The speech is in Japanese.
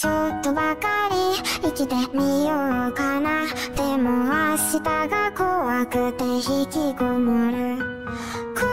ちょっとばかり生きてみようかな。でも明日が怖くて引きこもる。